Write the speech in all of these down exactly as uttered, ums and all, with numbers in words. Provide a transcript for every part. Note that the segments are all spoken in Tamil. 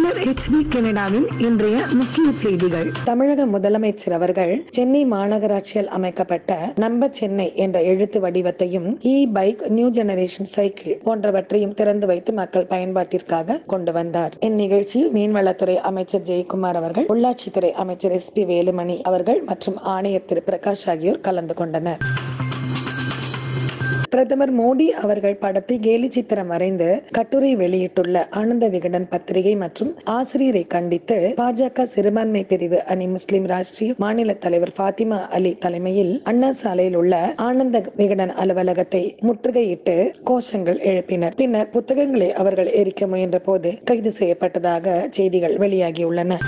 டாக்டர் எச் டி கனடாவின் இன்றைய முக்கிய செய்திகள். தமிழக முதலமைச்சர் அவர்கள் சென்னை மாநகராட்சியால் அமைக்கப்பட்ட நம்ப சென்னை என்ற எழுத்து வடிவத்தையும் e bike, new generation cycle போன்றவற்றையும் திறந்து வைத்து மக்கள் பயன்பாட்டிற்காக கொண்டு வந்தார். இந்நிகழ்ச்சியில் மீன்வளத்துறை அமைச்சர் ஜெயக்குமார் அவர்கள், உள்ளாட்சித்துறை அமைச்சர் எஸ் பி வேலுமணி அவர்கள் மற்றும் ஆணையர் திரு பிரகாஷ் ஆகியோர் கலந்து கொண்டனர். பிரதமர் மோடி அவர்கள் படத்தை கேலி சித்திரம் வரைந்து கட்டுரை வெளியிட்டுள்ள ஆனந்த விகடன் பத்திரிகை மற்றும் ஆசிரியரை கண்டித்து பாஜக சிறுபான்மை பிரிவு அணி முஸ்லிம் ராஷ்டிரிய மாநில தலைவர் பாத்திமா அலி தலைமையில் அண்ணா சாலையில் உள்ள ஆனந்த விகடன் அலுவலகத்தை முற்றுகையிட்டு கோஷங்கள் எழுப்பினர். பின்னர் புத்தகங்களை அவர்கள் எரிக்க முயன்ற போது கைது செய்யப்பட்டதாக செய்திகள் வெளியாகியுள்ளன.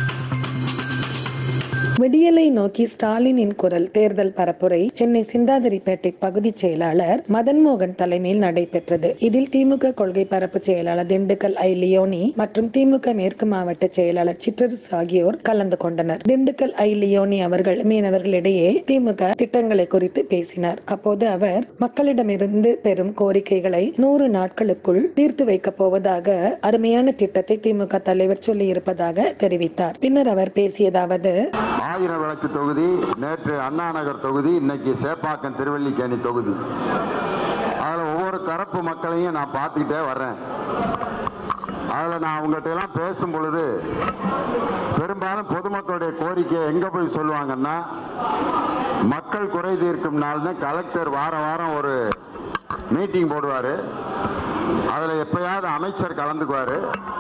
விடியலை நோக்கி ஸ்டாலினின் குரல் தேர்தல் பரப்புரை சென்னை சிந்தாதிரிப்பேட்டை பகுதி செயலாளர் மதன்மோகன் தலைமையில் நடைபெற்றது. இதில் திமுக கொள்கை பரப்பு செயலாளர் திண்டுக்கல் ஐ லியோனி மற்றும் திமுக மேற்கு மாவட்ட செயலாளர் சிற்றரசு ஆகியோர் கலந்து கொண்டனர். திண்டுக்கல் ஐ லியோனி அவர்கள் மீனவர்களிடையே திமுக திட்டங்களை குறித்து பேசினார். அப்போது அவர் மக்களிடமிருந்து பெறும் கோரிக்கைகளை நூறு நாட்களுக்குள் தீர்த்து வைக்கப் போவதாக அருமையான திட்டத்தை திமுக தலைவர் சொல்லி இருப்பதாக தெரிவித்தார். பின்னர் அவர் பேசியதாவது: ஆயிரம் விளக்கு தொகுதி, நேற்று அண்ணா நகர் தொகுதி, இன்னைக்கு சேப்பாக்கம் திருவல்லிக்கேணி தொகுதி. அதில் ஒவ்வொரு தரப்பு மக்களையும் நான் பார்த்துக்கிட்டே வர்றேன். அதில் நான் அவங்ககிட்ட எல்லாம் பேசும் பொழுது பெரும்பாலும் பொதுமக்களுடைய கோரிக்கை எங்கே போய் சொல்லுவாங்கன்னா, மக்கள் குறை தீர்க்கும் நாள்னு கலெக்டர் வாரம் வாரம் ஒரு மீட்டிங் போடுவார். அதில் எப்பயாவது அமைச்சர் கலந்துக்குவார்.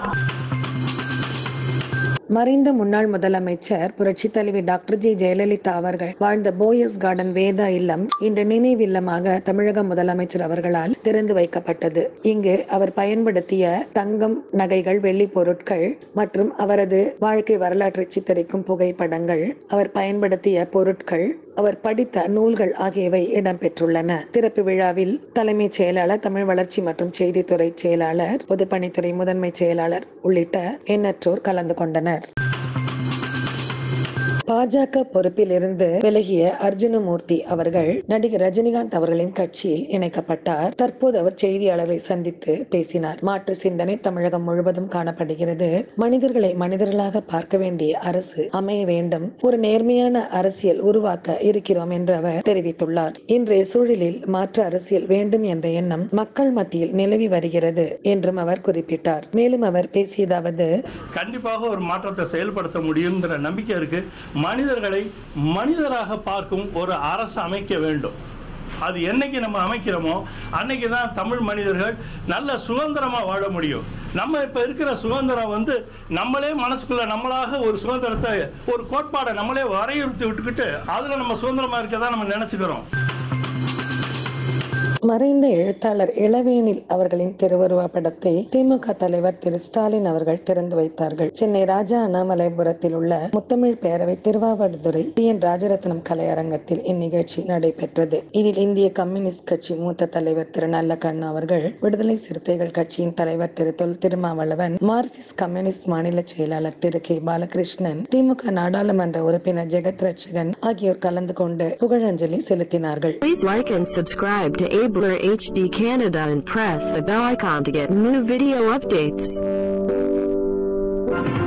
மறைந்த முன்னாள் முதலமைச்சர் புரட்சி தலைவி டாக்டர் ஜி ஜெயலலிதா அவர்கள் வாழ்ந்த போயஸ் கார்டன் வேதா இல்லம் இன்று நினைவில்லமாக தமிழக முதலமைச்சர் அவர்களால் திறந்து வைக்கப்பட்டது. இங்கு அவர் பயன்படுத்திய தங்கம் நகைகள், வெள்ளி பொருட்கள் மற்றும் அவரது வாழ்க்கை வரலாற்றை சித்தரிக்கும் புகைப்படங்கள், அவர் பயன்படுத்திய பொருட்கள், அவர் படித்த நூல்கள் ஆகியவை இடம்பெற்றுள்ளன. திறப்பு விழாவில் தலைமைச் செயலாளர், தமிழ் வளர்ச்சி மற்றும் செய்தித்துறை செயலாளர், பொதுப்பணித்துறை முதன்மை செயலாளர் உள்ளிட்ட எண்ணற்றோர் கலந்து கொண்டனர். பாஜக பொறுப்பில் இருந்து விலகிய அர்ஜுனமூர்த்தி அவர்கள் நடிகர் ரஜினிகாந்த் அவர்களின் கட்சியில் இணைக்கப்பட்டார். தற்போது அவர் செய்தியாளர்களை சந்தித்து பேசினார். மாற்று சிந்தனை தமிழகம் முழுவதும் காணப்படுகிறது. மனிதர்களை மனிதர்களாக பார்க்க வேண்டிய அரசு அமைய வேண்டும். ஒரு நேர்மையான அரசியல் உருவாக்க இருக்கிறோம் என்று அவர் தெரிவித்துள்ளார். இன்றைய சூழலில் மாற்று அரசியல் வேண்டும் என்ற எண்ணம் மக்கள் மத்தியில் நிலவி வருகிறது என்றும் அவர் குறிப்பிட்டார். மேலும் அவர் பேசியதாவது: கண்டிப்பாக ஒரு மாற்றத்தை செயல்படுத்த முடியுங்கிற நம்பிக்கை இருக்கு. மனிதர்களை மனிதராக பார்க்கும் ஒரு அரசு அமைக்க வேண்டும். அது என்னைக்கு நம்ம அமைக்கிறோமோ அன்னைக்கு தான் தமிழ் மனிதர்கள் நல்ல சுதந்திரமா வாழ முடியும். நம்ம இப்ப இருக்கிற சுதந்திரம் வந்து நம்மளே மனசுக்குள்ள நம்மளாக ஒரு சுதந்திரத்தை, ஒரு கோட்பாடை நம்மளே வரையறுத்து விட்டுக்கிட்டு அதுல நம்ம சுதந்திரமா இருக்கதான் நம்ம நினைச்சுக்கிறோம். மறைந்த எழுத்தாளர் இளவேனில் அவர்களின் திருவுருவ படத்தை திமுக தலைவர் திரு ஸ்டாலின் அவர்கள் திறந்து வைத்தார்கள். சென்னை ராஜா அண்ணாமலைபுரத்தில் உள்ள முத்தமிழ் பேரவை திருவாவடுதுறை டி என் ராஜரத்னம் கலையரங்கத்தில் இந்நிகழ்ச்சி நடைபெற்றது. இதில் இந்திய கம்யூனிஸ்ட் கட்சி மூத்த தலைவர் திரு நல்லக்கண்ணு அவர்கள், விடுதலை சிறுத்தைகள் கட்சியின் தலைவர் திரு தொல் திருமாவளவன், மார்க்சிஸ்ட் கம்யூனிஸ்ட் மாநில செயலாளர் திரு கே பாலகிருஷ்ணன், திமுக நாடாளுமன்ற உறுப்பினர் ஜெகத் ரட்சகன் ஆகியோர் கலந்து கொண்டு புகழஞ்சலி செலுத்தினார்கள். Please like and subscribe to Abler H D Canada and press the bell icon to get new video updates.